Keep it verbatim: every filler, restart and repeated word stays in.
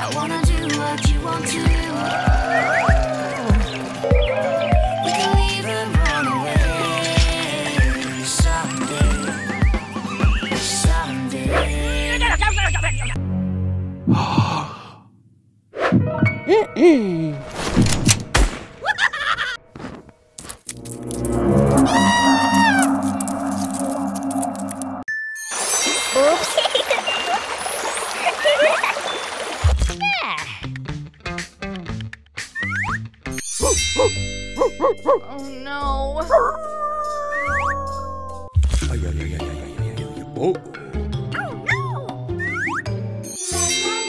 I wanna do what you want to. We can leave and run away someday. Someday. Mm-mm. Oops. Oh no. Ay, ay, ay, ay, ay, ay, ay, ay. Oh.